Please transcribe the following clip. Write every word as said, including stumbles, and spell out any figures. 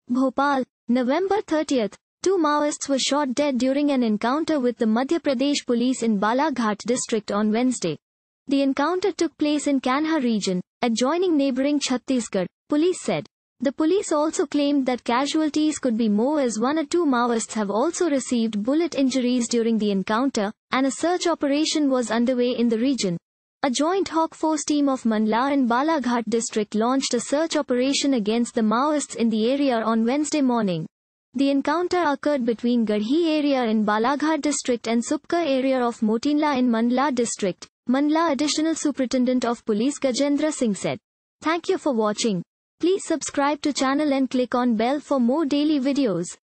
Bhopal, November thirtieth. Two Maoists were shot dead during an encounter with the Madhya Pradesh police in Balaghat district on Wednesday. The encounter took place in Kanha region, adjoining neighboring Chhattisgarh, police said. The police also claimed that casualties could be more as one or two Maoists have also received bullet injuries during the encounter, and a search operation was underway in the region. A joint Hawk Force team of Mandla and Balaghat district launched a search operation against the Maoists in the area on Wednesday morning. The encounter occurred between Gadhi area in Balaghat district and Supka area of Motinla in Mandla district, Mandla Additional Superintendent of Police Gajendra Singh said. Thank you for watching. Please subscribe to channel and click on bell for more daily videos.